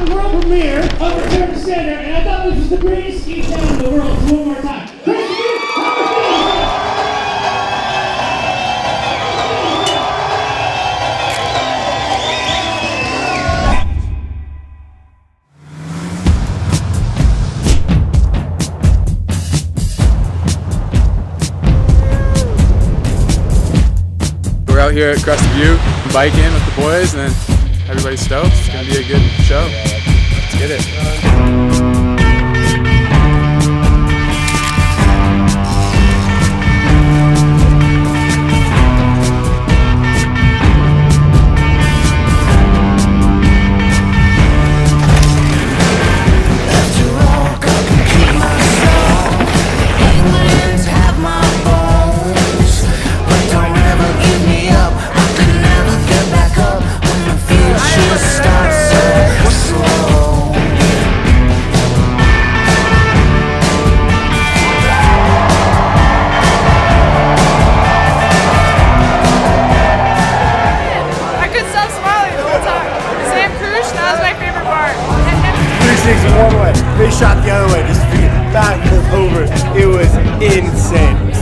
the world premiere of Return to Sender, and I thought this was the greatest ski town in the world. So one more time. We're out here at Crested View, biking with the boys, and then everybody's stoked. It's gonna be a good show. Let's get it. One way, they shot the other way, just back and over. It was insane.